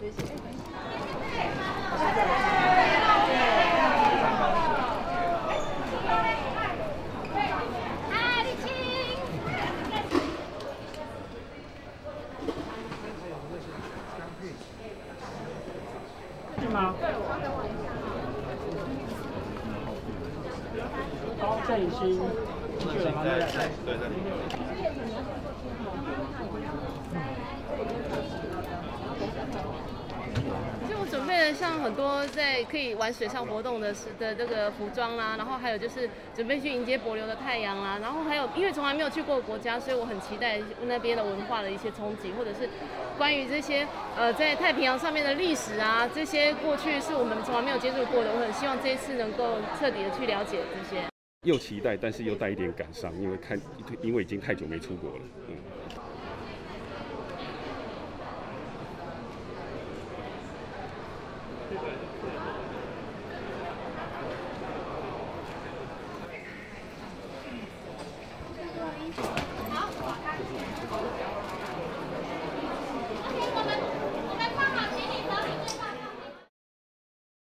是吗？好，这已经去了吗？对。 其实我准备了像很多在可以玩水上活动的这个服装啦，然后还有就是准备去迎接帛琉的太阳啦，然后还有因为从来没有去过国家，所以我很期待那边的文化的一些冲击，或者是关于这些在太平洋上面的历史啊，这些过去是我们从来没有接触过的，我很希望这一次能够彻底的去了解这些。 又期待，但是又带一点感伤，因为已经太久没出国了。